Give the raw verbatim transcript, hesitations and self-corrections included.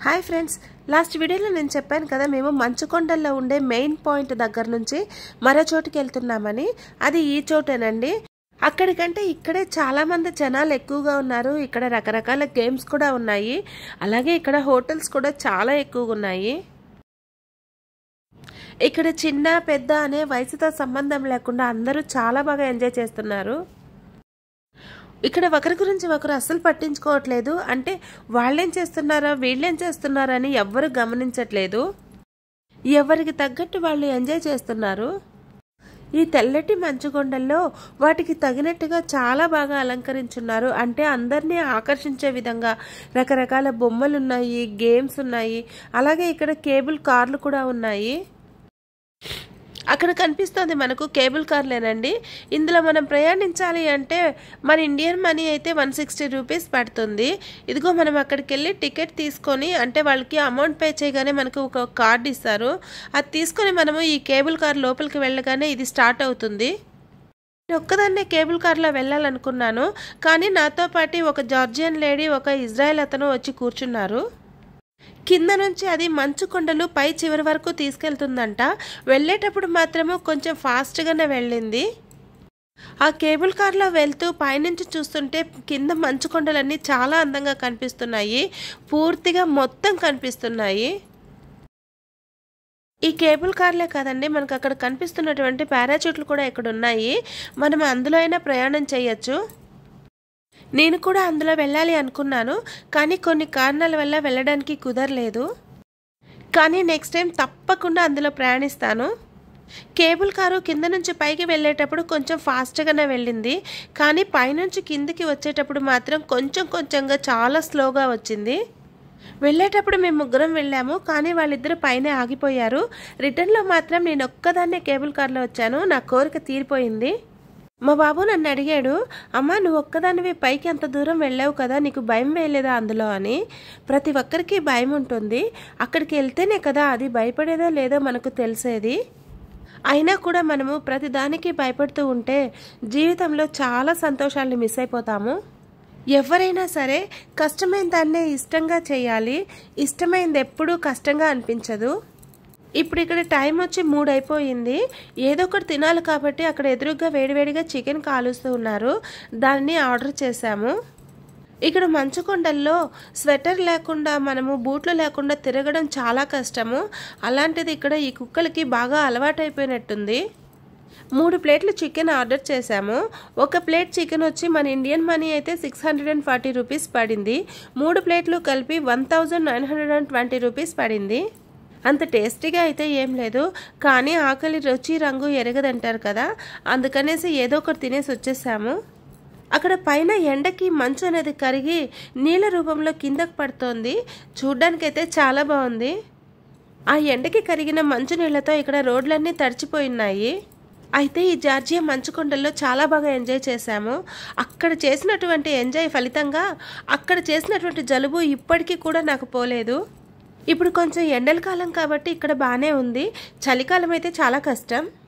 Hi friends, last వీడియోలో నేను చెప్పాను కదా మేము మంచుకొండల్లో ఉండే మెయిన్ పాయింట్ దగ్గర నుంచి మరో చోటుకి వెళ్తున్నామని. అది ఈ చోటేనండి. అక్కడికంటే ఇక్కడే చాలా మంది జనాలు ఎక్కువగా ఉన్నారు. ఇక్కడ రకరకాల గేమ్స్ కూడా ఉన్నాయి. అలాగే ఇక్కడ హోటల్స్ కూడా చాలా ఎక్కువగా ఉన్నాయి. ఇక్కడ చిన్న పెద్ద అనే వయసుతో సంబంధం లేకుండా అందరూ చాలా బాగా ఎంజాయ్ చేస్తున్నారు. ఇక్కడ ఒకరి గురించి ఒకరు అస్సలు పట్టించుకోవట్లేదు. అంటే వాళ్ళేం చేస్తున్నారా వీళ్ళేం చేస్తున్నారా అని ఎవ్వరు గమనించట్లేదు. ఎవరికి తగ్గట్టు వాళ్ళు ఎంజాయ్ చేస్తున్నారు. ఈ తెల్లటి మంచుకొండల్లో వాటికి తగినట్టుగా చాలా బాగా అలంకరించున్నారు. అంటే అందరినీ ఆకర్షించే విధంగా రకరకాల బొమ్మలు ఉన్నాయి, గేమ్స్ ఉన్నాయి. అలాగే ఇక్కడ కేబుల్ కార్లు కూడా ఉన్నాయి. అక్కడ కనిపిస్తుంది మనకు కేబుల్ కార్లేనండి. ఇందులో మనం ప్రయాణించాలి అంటే మన ఇండియన్ మనీ అయితే వన్ సిక్స్టీ రూపీస్ పడుతుంది. ఇదిగో మనం అక్కడికి వెళ్ళి టికెట్ తీసుకొని, అంటే వాళ్ళకి అమౌంట్ పే చేయగానే మనకు ఒక కార్డు ఇస్తారు. అది తీసుకొని మనము ఈ కేబుల్ కార్ లోపలికి వెళ్ళగానే ఇది స్టార్ట్ అవుతుంది. నేను ఒక్కదాన్నే కేబుల్ కార్లో వెళ్ళాలనుకున్నాను, కానీ నాతో పాటు ఒక జార్జియన్ లేడీ, ఒక ఇజ్రాయెల్ అతను వచ్చి కూర్చున్నారు. కింద నుంచి అది మంచు కొండలు పై చివరి వరకు తీసుకెళ్తుందంట. వెళ్ళేటప్పుడు మాత్రము కొంచెం ఫాస్ట్గానే వెళ్ళింది. ఆ కేబుల్ కార్లో వెళ్తూ పైనుంచి చూస్తుంటే కింద మంచు కొండలన్నీ చాలా అందంగా కనిపిస్తున్నాయి. పూర్తిగా మొత్తం కనిపిస్తున్నాయి. ఈ కేబుల్ కార్లే కాదండి, మనకు అక్కడ కనిపిస్తున్నటువంటి పారాచూట్లు కూడా ఇక్కడ ఉన్నాయి. మనం అందులో అయినా ప్రయాణం చేయొచ్చు. నేను కూడా అందులో వెళ్ళాలి అనుకున్నాను, కానీ కొన్ని కారణాల వల్ల వెళ్ళడానికి కుదరలేదు. కానీ నెక్స్ట్ టైం తప్పకుండా అందులో ప్రయాణిస్తాను. కేబుల్ కారు కింద నుంచి పైకి వెళ్ళేటప్పుడు కొంచెం ఫాస్ట్గానే వెళ్ళింది, కానీ పైనుంచి కిందికి వచ్చేటప్పుడు మాత్రం కొంచెం కొంచెంగా చాలా స్లోగా వచ్చింది. వెళ్ళేటప్పుడు మేము ముగ్గురం వెళ్ళాము, కానీ వాళ్ళిద్దరు పైనే ఆగిపోయారు. రిటర్న్లో మాత్రం నేను ఒక్కదాన్నే కేబుల్ కార్లో వచ్చాను. నా కోరిక తీరిపోయింది. మా బాబు నన్ను అడిగాడు, అమ్మ నువ్వు ఒక్కదానివి పైకి అంత దూరం వెళ్ళావు కదా, నీకు భయం వేయలేదా అందులో అని. ప్రతి ఒక్కరికి భయం ఉంటుంది. అక్కడికి వెళ్తేనే కదా అది భయపడేదో లేదో మనకు తెలిసేది. అయినా కూడా మనము ప్రతిదానికి భయపడుతూ ఉంటే జీవితంలో చాలా సంతోషాలను మిస్ అయిపోతాము. ఎవరైనా సరే కష్టమైన దాన్నే ఇష్టంగా చేయాలి. ఇష్టమైనది ఎప్పుడూ కష్టంగా అనిపించదు. ఇప్పుడు ఇక్కడ టైం వచ్చి మూడు అయిపోయింది. ఏదో ఒకటి తినాలి కాబట్టి అక్కడ ఎదురుగా వేడివేడిగా చికెన్ కాలుస్తూ ఉన్నారు. దాన్ని ఆర్డర్ చేశాము. ఇక్కడ మంచుకొండల్లో స్వెటర్ లేకుండా, మనము బూట్లు లేకుండా తిరగడం చాలా కష్టము. అలాంటిది ఇక్కడ ఈ కుక్కలకి బాగా అలవాటైపోయినట్టుంది. మూడు ప్లేట్లు చికెన్ ఆర్డర్ చేశాము. ఒక ప్లేట్ చికెన్ వచ్చి మన ఇండియన్ మనీ అయితే six hundred and forty rupees పడింది. మూడు ప్లేట్లు కలిపి one thousand nine hundred and twenty rupees పడింది. అంత టేస్టీగా అయితే ఏం లేదు, కానీ ఆకలి రుచి రంగు ఎరగదంటారు కదా, అందుకనేసి ఏదో ఒకటి తినేసి వచ్చేసాము. అక్కడ పైన ఎండకి మంచు అనేది కరిగి నీళ్ళ రూపంలో కిందకు పడుతోంది. చూడ్డానికైతే చాలా బాగుంది. ఆ ఎండకి కరిగిన మంచు నీళ్లతో ఇక్కడ రోడ్లన్నీ తడిచిపోయినాయి. అయితే ఈ జార్జియా మంచుకొండల్లో చాలా బాగా ఎంజాయ్ చేశాము. అక్కడ చేసినటువంటి ఎంజాయ్ ఫలితంగా అక్కడ చేసినటువంటి జలుబు ఇప్పటికీ కూడా నాకు పోలేదు. ఇప్పుడు కొంచెం ఎండల కాలం కాబట్టి ఇక్కడ బాగానే ఉంది. చలికాలం అయితే చాలా కష్టం.